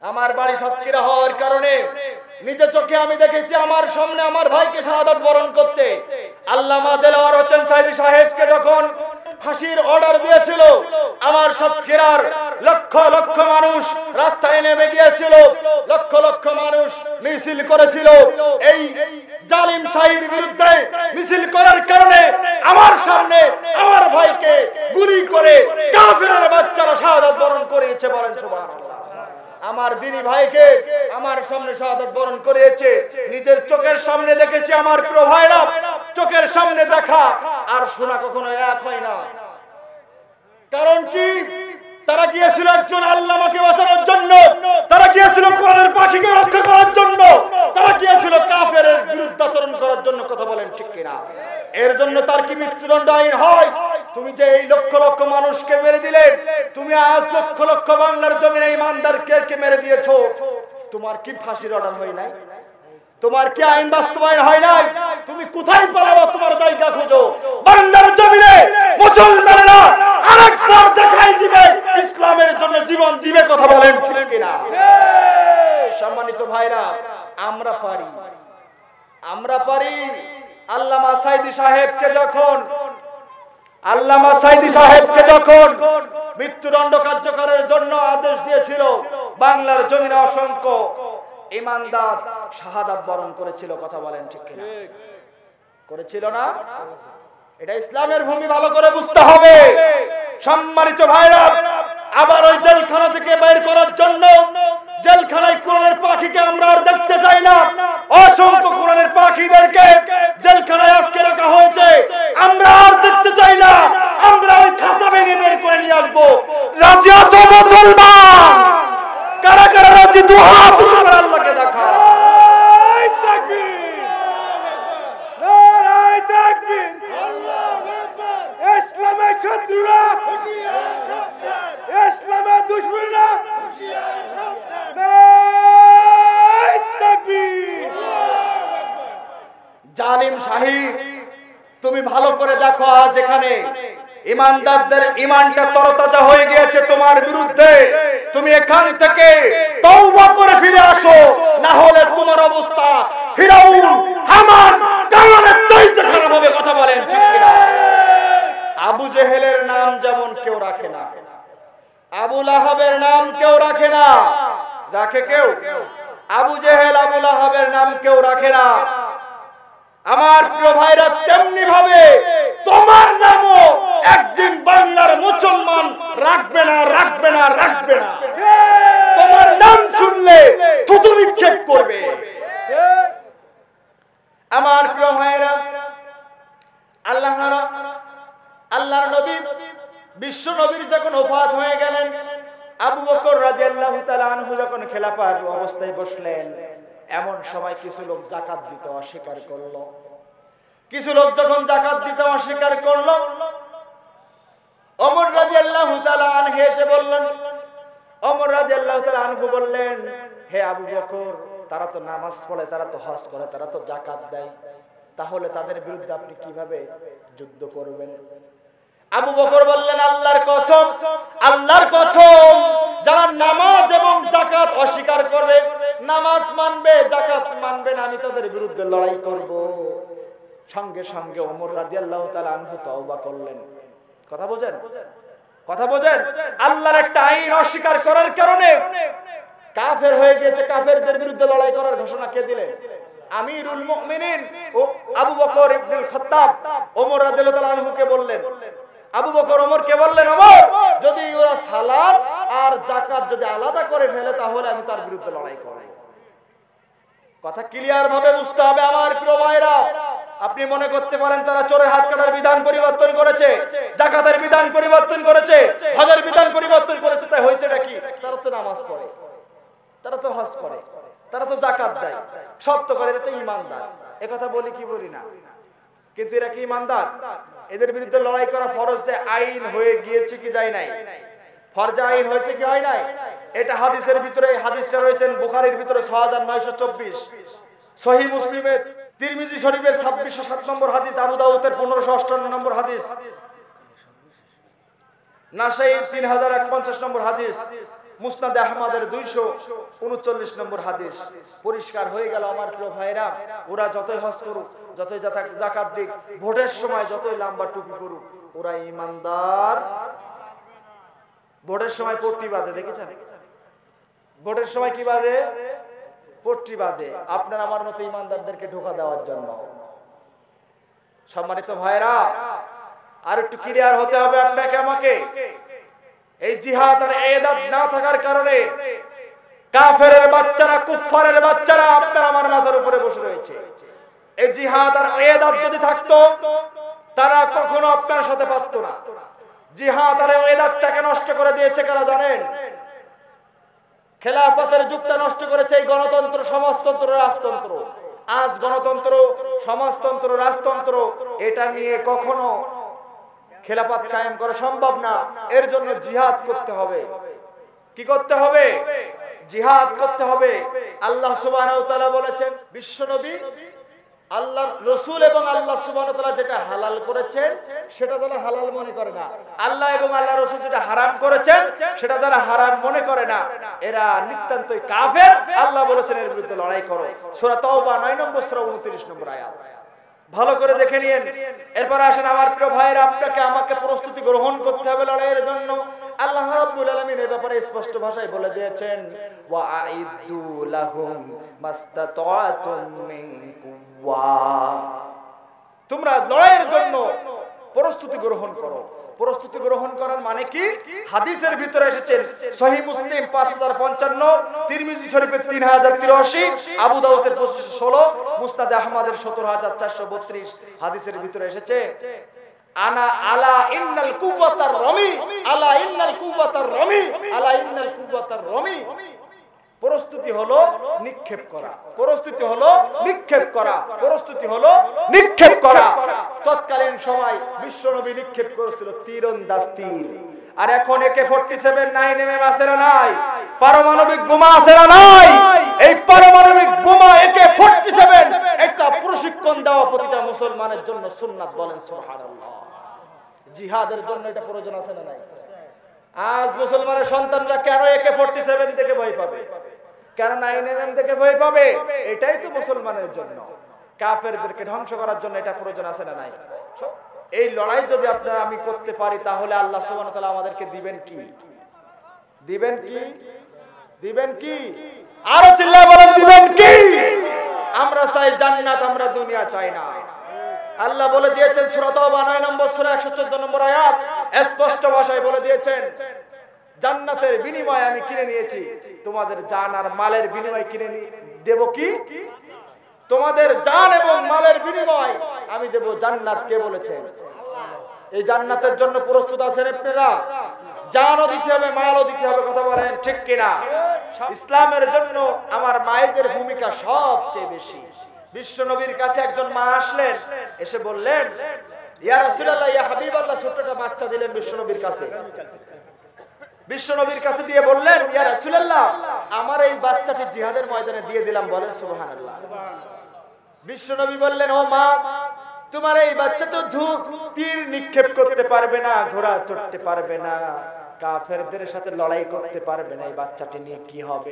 আমার বাড়ি সাতক্ষীরা হওয়ার কারণে নিজে চোখে আমি দেখেছি আমার সামনে আমার ভাইকে শাহাদাত বরণ করতে। আল্লামা দেলোয়ার হোসেন সাইদি সাহেবকে যখন ফাঁসির অর্ডার দিয়েছিল, আমার সাতক্ষীরার লক্ষ লক্ষ মানুষ রাস্তায় নেমে গিয়েছিল, লক্ষ লক্ষ মানুষ মিছিল করেছিল এই জালিম শাহীর বিরুদ্ধে। মিছিল করার কারণে আমার সামনে আমার ভাইকে গুলি করে কাফেরের বাচ্চারা শাহাদাত বরণ করিয়েছে। বলেন সুবহানাল্লাহ। আমার দিনী ভাইকে আমার সামনে শাহাদাত বরণ করিয়েছে। নিজের চোখের সামনে দেখেছি। আমার প্রিয় ভাইরা, চোখের সামনে দেখা আর শোনা কখনো এক হয় না। কারণ কি? তারা গিয়েছিল একজন আল্লামাকে বাঁচানোর জন্য, তারা গিয়েছিল কোরআনের পাখিকে রক্ষা করার জন্য, তারা গিয়েছিল কাফেরের বিরুদ্ধাচরণ করার জন্য। কথা বলেন ঠিক কিনা? এর জন্য তার কি মৃত্যুদণ্ড আইন হয়? তুমি যে এই লক্ষ লক্ষ মানুষকে মেরে দিলে, তুমি আজ লক্ষ লক্ষ বাংলার জমিনে ইমানদারকে মেরে দিয়েছো, তোমার কি ফাঁসির অর্ডার হয় নাই? তোমার কি আইন বাস্তবায়ন হয় নাই? তুমি কোথায় পালাবো? তোমার জায়গা খুঁজো। বাংলার জমিনে মুসলমানেরা আরেকবার দেখাই দিবে ইসলামের জন্য জীবন দিবে। কথা বলেন ঠিক কিনা? সম্মানিত ভাইরা, আমরা পারি, আমরা পারি। আল্লামা সাইদি সাহেবকে যখন মৃত্যুদণ্ড কার্যকরের জন্য আদেশ দিয়েছিল, বাংলার জমিনে অসংখ্য ইমানদার শাহাদাত বরণ করেছিল। কথা বলেন ঠিক কিনা? করেছিল না? এটা ইসলামের ভূমি, ভালো করে বুঝতে হবে। সম্মানিত ভাইরা, আবার ওই জেলখানা থেকে বের করার জন্য জেলখানায় কোরআনের পাখিকে আমরা আর দেখতে চাই না। অসংখ্য কোরআনের পাখিদেরকে জেলখানায় আটকে রাখা হয়েছে, আমরা আর দেখতে চাই না। আমরা ওই খাঁচা ভেঙে বের করে নিয়ে আসবো। রাজি আছো মুসলমান? কারা কারা রাজি? দুহাত উঁচু করে আল্লাহকে দেখা। ইসলামের শত্রুরা, ইসলামের দুশমনরা, জালিম শাহী, তুমি ভালো করে দেখো, আজ এখানে ইমানদারদের ইমানটা তরতাজা হয়ে গিয়েছে তোমার বিরুদ্ধে। তুমি এখান থেকে তওবা করে ফিরে আসো, না হলে তোমার অবস্থা ফিরাউন, হামান, কারুনের চাইতে খারাপ হবে। কথা বলেন ঠিক কিনা? আবু জেহেলের নাম যেমন কেউ রাখে না, আবু লাহাবের নাম কেউ রাখে না। রাখে কেউ? আবু জেহেল, আবু লাহাবের নাম কেউ রাখে না। আমার প্রিয় ভাইরা, তেমনি ভাবে তোমার নামও একদিন বাংলার মুসলমান রাখবে না, রাখবে না, রাখবে না। তোমার নাম শুনলে থুতু নিক্ষেপ করবে। আমার প্রিয় ভাইরা, আল্লাহর নবী, বিশ্ব নবীর যখন ওফাত হয়ে গেলেন, আবু বকর রাদিয়াল্লাহু তাআলা আনহু যখন খেলাফার অবস্থায় বসলেন, এমন সময় কিছু লোক যাকাত দিতে অস্বীকার করলো। কিছু লোক যখন যাকাত দিতে অস্বীকার করলো, ওমর রাদিয়াল্লাহু তাআলা আনহু এসে বললেন, ওমর রাদিয়াল্লাহু তাআলা আনহু বললেন, হে আবু বকর, তারা তো নামাজ পড়ে, তারা তো হজ করে, তারা তো যাকাত দেয়, তাহলে তাদের বিরুদ্ধে আপনি কিভাবে যুদ্ধ করবেন? আবু বকর বললেন, আল্লাহর কসম, আল্লাহর কসম, যারা নামাজ এবং যাকাত অস্বীকার করবে, নামাজ মানবে, যাকাত মানবে না, আমি তাদের বিরুদ্ধে লড়াই করব। সঙ্গে সঙ্গে ওমর রাদিয়াল্লাহু তাআলা আনহু তওবা করলেন। কথা বোঝেন? কথা বোঝেন? আল্লাহর একটা আইন অস্বীকার করার কারণে কাফের হয়ে গিয়েছে, কাফেরদের বিরুদ্ধে লড়াই করার ঘোষণা কে দিলেন? আমিরুল মুমিনিন ও আবু বকর ইবনুল খাত্তাব ওমর রাদিয়াল্লাহু তাআলা আনহুকে বললেন। আবু বকর ওমরকে বললেন, ওমর, যদি ওরা সালাত আর যাকাত যদি আলাদা করে ফেলে, তাহলে আমি তার বিরুদ্ধে লড়াই করব। কথা ক্লিয়ার ভাবে বুঝতে হবে। আমার প্রিয় ভাইরা, আপনি মনে করতে পারেন তারা চোরের হাত কাটার বিধান পরিবর্তন করেছে, যাকাতের বিধান পরিবর্তন করেছে, হজের বিধান পরিবর্তন করেছে, তাই হয়েছেটা কি? তারা তো নামাজ পড়ে, তারা তো হজ করে, তারা তো যাকাত দেয়, সব তো করে, এরা তো ঈমানদার। এ কথা বলি কি বলি না? কিন্তু এরা কি ঈমানদার? এদের বিরুদ্ধে লড়াই করা ফরজ যে আইন হয়ে গিয়েছে কি যায় নাই? ফরজ আইন হয়েছে কি হয় নাই? এটা হাদিসের ভিতরে, হাদিসটা রয়েছে বুখারীর ভিতরে 6924, সহিহ মুসলিমের, তিরমিজি শরীফের 2607 নম্বর হাদিস, আবু দাউদের 1558 নম্বর হাদিস, নাসাই 3051 নম্বর হাদিস, মুসনাদে আহমদের 239 নম্বর হাদিস। পরিষ্কার হয়ে গেল আমার প্রিয় ভাইরা, ওরা যতই হজ করুক, যতই যাকাত দিক, ভোটের সময় যতই লম্বা টুপি করুক, ওরা ঈমানদার। ভোটের সময় পট্টি বাঁধে, দেখেছেন? ভোটের সময় কি বাঁধে? পট্টি বাঁধে, আপনার আমার মতো ঈমানদারদেরকে ধোঁকা দেওয়ার জন্য। সম্মানিত ভাইরা, আর একটু ক্লিয়ার হতে হবে আপনাকে আমাকে। এই জিহাদ আর ইবাদত না থাকার কারণে কাফেরের বাচ্চারা, কুফফারের বাচ্চারা আপনার আমার মাথার উপরে বসে রয়েছে। এই জিহাদ আর ইবাদত যদি থাকতো, তারা কখনো আপনার সাথে পারতো না। জিহাদ আর ইবাদতটাকে নষ্ট করে দিয়েছে কারা জানেন? খেলাফতের যুগটা নষ্ট করেছে এই গণতন্ত্র, সমাজতন্ত্র, রাজতন্ত্র। আজ গণতন্ত্র, সমাজতন্ত্র, রাজতন্ত্র এটা নিয়ে কখনো খেলাফত কায়েম করা সম্ভব না। এর জন্য জিহাদ করতে হবে। কি করতে হবে? জিহাদ করতে হবে। আল্লাহ সুবহানাহু ওয়া তাআলা বলেছেন, বিশ্বনবী, আল্লাহর রাসূল এবং আল্লাহ সুবহানাহু ওয়া তাআলা যেটা হালাল করেছেন সেটা যারা হালাল মনে করে না, আল্লাহ এবং আল্লাহর রাসূল যেটা হারাম করেছেন সেটা যারা হারাম মনে করে না, এরা নিতান্তই কাফের। আল্লাহ বলেছেন এর বিরুদ্ধে লড়াই করো। সূরা তাওবা 9 নম্বর সূরা 29 নম্বর আয়াত। ভালো করে দেখে নিন। এরপর আসেন আমার প্রিয় ভাইরা, আপনাকে আমাকে প্রস্তুতি গ্রহণ করতে হবে লড়াইয়ের জন্য। আল্লাহ রাব্বুল আলামিন এই ব্যাপারে স্পষ্ট ভাষায় বলে দিয়েছেন, ওয়া আইদু লাহুম মাস্তাতাতুম মিন কুওয়া। তোমরা লড়াইয়ের জন্য প্রস্তুতি গ্রহণ করো। প্রস্তুতি গ্রহণ করার মানে কি? হাদিসের ভিতরে এসেছে, সহিহ মুসলিম 5055, তিরমিজি শরীফের 3083, আবু দাউদের 2516, মুসনাদে আহমদের 17432 হাদিসের ভিতরে এসেছে, আনা আলা ইন্নাল কুওয়াতার রমি, আলা ইন্নাল কুওয়াতার রমি, আলা ইন্নাল কুওয়াতার রমি। প্রস্তুতি হলো নিক্ষেপ করা, প্রস্তুতি হলো নিক্ষেপ করা, প্রস্তুতি হলো নিক্ষেপ করা। তৎকালীন সময় বিশ্বনবী নিক্ষেপ করেছিল তীরন্দাজ তীর। আর এখন AK-47 9mm আছে না নাই? পারমাণবিক বোমা আছে না নাই? এই পারমাণবিক বোমা AK-47 একটা প্রশিক্ষণ দেওয়া প্রতিটা মুসলমানের জন্য সুন্নাত। বলেন সুবহানাল্লাহ। জিহাদের জন্য এটা প্রয়োজন আছে না নাই? আজ মুসলমানের সন্তানরা কেন AK-47 থেকে ভয় পাবে, কেন 9mm থেকে ভয় পাবে? এটাই তো মুসলমানের জন্য, কাফেরদেরকে ধ্বংস করার জন্য এটা প্রয়োজন আছে না নাই? এই লড়াই যদি আপনারা আমি করতে পারি, তাহলে আল্লাহ সুবহানাহু ওয়া তাআলা আমাদেরকে দিবেন কি? দিবেন কি? দিবেন কি? আরো চিল্লায় বলেন, দিবেন কি? আমরা চাই জান্নাত, আমরা দুনিয়া চাই না। আল্লাহ বলে দিয়েছেন সূরা তাওবা 9 নম্বর সূরা 114 নম্বর আয়াত, স্পষ্ট ভাষায় বলে দিয়েছেন, জান্নাতের বিনিময়ে আমি কিনে নিয়েছি, তোমাদের জান আর মালের বিনিময়ে কিনে দেব কি? তোমাদের জান এবং মালের বিনিময় আমি দেব জান্নাত। কে বলেছেন? এই জান্নাতের জন্য প্রস্তুত আছেন আপনারা? জানও দিতে হবে, মালও দিতে হবে। কথা বলেন ঠিক কিনা? ইসলামের জন্য আমার মায়েদের ভূমিকা সবচেয়ে বেশি। বিশ্বনবীর কাছে একজন মা আসলেন, এসে বললেন, ইয়া রাসূলুল্লাহ, ইয়া হাবিবাল্লাহ, ছোট্টটা বাচ্চা দিলেন বিশ্বনবীর কাছে। বিশ্বনবীর কাছে দিয়ে বললেন, ইয়া রাসূলুল্লাহ, আমার এই বাচ্চাটি জিহাদের ময়দানে দিয়ে দিলাম। বলেন সুবহানাল্লাহ। বিশ্বনবী বললেন, ও মা, তোমার এই বাচ্চা তো তীর নিক্ষেপ করতে পারবে না, ঘোড়া চড়তে পারবে না, কাফেরদের সাথে লড়াই করতে পারবে না, এই বাচ্চাটি নিয়ে কি হবে?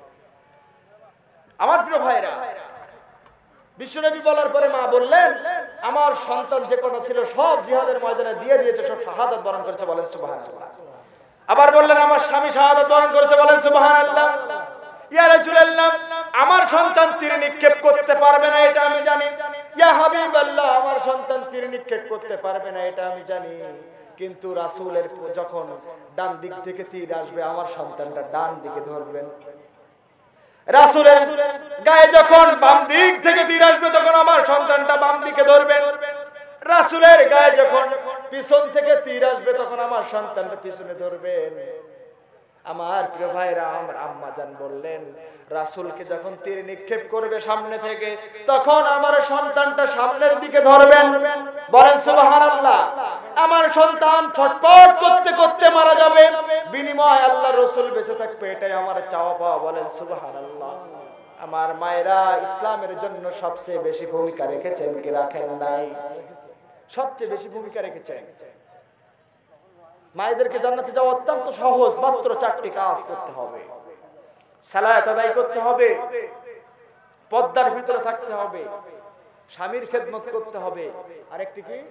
আমার প্রিয় ভাইরা, বিশ্বনবী বলার পরে মা বললেন, আমার সন্তান যে কটা ছিল সব জিহাদের ময়দানে দিয়ে দিয়েছে, সব শাহাদাত বরণ করেছে। বলেন সুবহানাল্লাহ। আবার বললেন, আমার স্বামী শাহাদাত বরণ করেছে। বলেন সুবহানাল্লাহ। ইয়া রাসূলুল্লাহ, আমার সন্তান তীর নিক্ষেপ করতে পারবে না, এটা আমি জানি। ইয়া হাবিবাল্লাহ, আমার সন্তান তীর নিক্ষেপ করতে পারবে না, এটা আমি জানি। কিন্তু রাসূলের যখন ডান দিক থেকে তীর আসবে, আমার সন্তানটা ডান দিকে ধরবেন। রাসূলের গায়ে যখন বাম দিক থেকে তীর আসবে, তখন আমার সন্তানটা বাম দিকে ধরবেন। রাসূলের গায়ে যখন পিছন থেকে তীর আসবে, তখন আমার সন্তানটা পিছনে ধরবেন। আমার প্রিয় ভাইরা, আমার আম্মা জান বললেন, রাসূলকে যখন তীর নিক্ষেপ করবে সামনে থেকে, তখন আমার সন্তানটা সামনের দিকে ধরবেন। বলেন সুবহানাল্লাহ। আমার সন্তান ছটপট করতে করতে মারা যাবে, বিনিময় আল্লাহর রাসূল বেঁচে থাকবে, এটাই আমার চাওয়া পাওয়া। বলেন সুবহানাল্লাহ। আমার মায়েরা, ইসলামের জন্য সবচেয়ে বেশি ভূমিকা রেখেছেন কি রাখেন নাই? সবচেয়ে বেশি ভূমিকা রেখেছেন। মায়েদেরকে জান্নাতে যাওয়া অত্যন্ত সহজ, মাত্র 4টি কাজ করতে হবে। সালাত আদায় করতে হবে, পর্দার ভিতরে থাকতে হবে, স্বামীর খেদমত করতে হবে, আরেকটি কি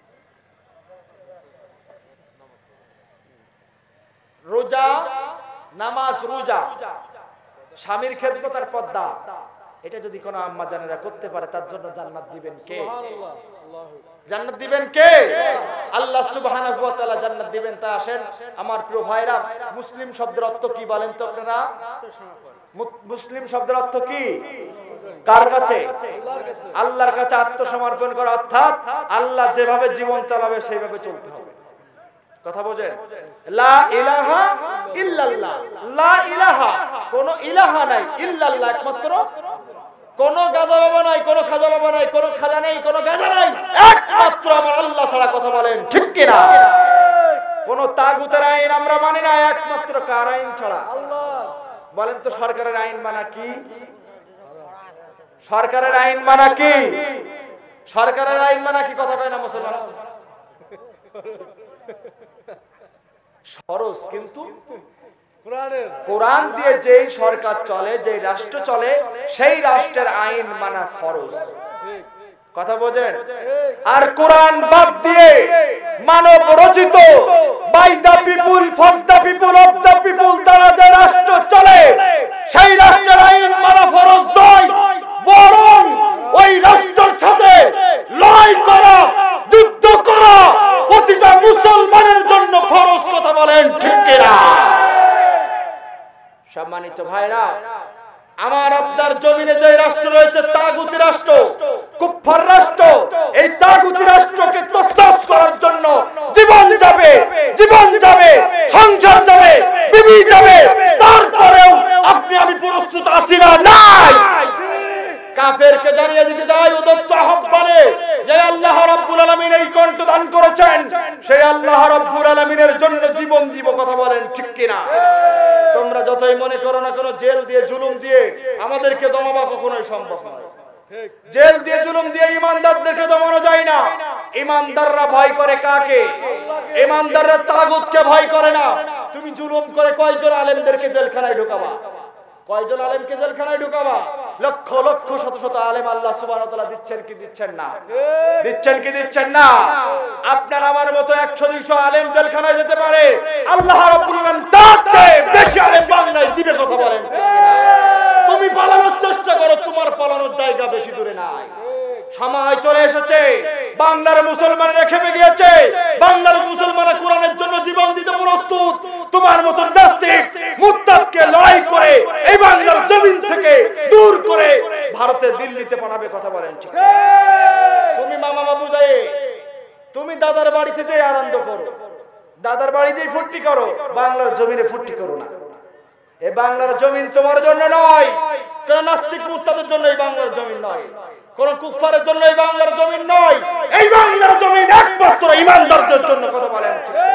রোজা, নামাজ, রোজা, স্বামীর খেদমত আর পর্দা। এটা যদি কোনো আম্মা জানেরা করতে পারে তার জন্য জান্নাত দিবেন কে? জান্নাত দিবেন কে? আল্লাহ সুবহানাহু ওয়া তাআলা জান্নাত দিবেন। তা আসেন আমার প্রিয় ভাইরা, মুসলিম শব্দের অর্থ কি বলেন তো আপনারা? মুসলিম শব্দের অর্থ কি? কার কাছে? আল্লাহর কাছে আত্মসমর্পণ করা, অর্থাৎ আল্লাহ যেভাবে জীবন চালাবে সেইভাবে চলতে হবে। কথা বোঝেন? লা ইলাহা ইল্লাল্লাহ, লা ইলাহা, কোন ইলাহা নাই, ইল্লাল্লাহ একমাত্র। কোন গাজা বাবা নাই, কোন খাজা বাবা নাই, কোন খাজা নাই, কোন গাজা নাই, একমাত্র আমার আল্লাহ ছাড়া। কথা বলেন ঠিক কি না? কোন তাগুতের আইন আমরা মানি না, একমাত্র কার আইন ছাড়া? বলেন তো সরকারের আইন মানা কি? সরকারের আইন মানা কি? সরকারের আইন মানা কি? কথা কয় না মুসলমান। ফরজ, কিন্তু কোরআন দিয়ে যেই সরকার চলে, যেই রাষ্ট্র চলে, সেই রাষ্ট্রের আইন মানা ফরজ। কথা বোঝেন? আর কোরআন বাদ দিয়ে মানব রচিত by the people, for the people, of the people দ্বারা যে রাষ্ট্র চলে, সেই রাষ্ট্রের আইন মানা ফরজ নয়, বরং ওই রাষ্ট্রের সাথে লড়াই করা, যুদ্ধ করা প্রতিটা মুসলমানের জন্য ফরজ। কথা বলেন ঠিক কিনা? সম্মানিত ভাইরা, আমার আপনার জমিনে যে রাষ্ট্র রয়েছে তাগুতি রাষ্ট্র, কুফফার রাষ্ট্র, এই তাগুতি রাষ্ট্রকে তছনছ করার জন্য জীবন যাবে, জীবন যাবে, সংসার যাবে, বিবি যাবে, তারপরেও আপনি আমি প্রস্তুত আছি না? নাই। কাফেরকে জানিয়ে দিতে যায় উদ্যত আহ্বানে যে আল্লাহ রাব্বুল আলামিন এই কণ্ঠ দান করেছেন, সেই আল্লাহ রাব্বুল আলামিনের জন্য জীবন দিব। কথা বলেন ঠিক কিনা? তোমরা যতই মনে করো না কেন, জেল দিয়ে জুলুম দিয়ে আমাদেরকে দমাবা কখনোই সম্ভব নয়। জেল দিয়ে জুলুম দিয়ে ইমানদারদেরকে দমানো যায় না। ইমানদাররা ভয় করে কাকে? ইমানদাররা তাগুতকে ভয় করে না। তুমি জুলুম করে কয়জন আলেমদেরকে জেলখানায় ঢোকাবা? কয়জন আলেমকে জেলখানায় ঢোকাবা? লক্ষ লক্ষ শত শত আলেম আল্লাহ সুবহানাহু ওয়া তাআলা দিচ্ছেন কি দিচ্ছেন না? দিচ্ছেন কি দিচ্ছেন না? আপনার আমার মতো 100-200 আলেম জেলখানায় যেতে পারে, আল্লাহ রাব্বুল আলামিন তার চেয়ে বেশি আলেম বাংলায় দিবে। কথা বলেন তুমি পালানোর চেষ্টা করো, তোমার পালানোর জায়গা বেশি দূরে নাই। সময় চলে এসেছে, বাংলার মুসলমানেরা খেপে গিয়েছে, বাংলার মুসলমানেরা কোরআনের জন্য জীবন দিতে প্রস্তুত। তোমার মতো নাস্তিক মুরতাদকে লড়াই করে এই বাংলার জমিন থেকে দূর করে ভারতে, দিল্লিতে পাঠাবে। কথা বলেন ঠিক? তুমি মামা বাবু যায়, তুমি দাদার বাড়িতে যেয়ে আনন্দ করো, দাদার বাড়ি যেয়ে ফুর্তি করো, বাংলার জমিনে ফুর্তি করো না। এই বাংলার জমিন তোমার জন্য নয়, কোন নাস্তিক মুরতাদের জন্য এই বাংলার জমিন নয়, কোন কুফফারের জন্য এই বাংলার জমিন নয়। এই বাংলার জমিন একমাত্র ইমানদারদের জন্য। কথা বলেন ঠিক?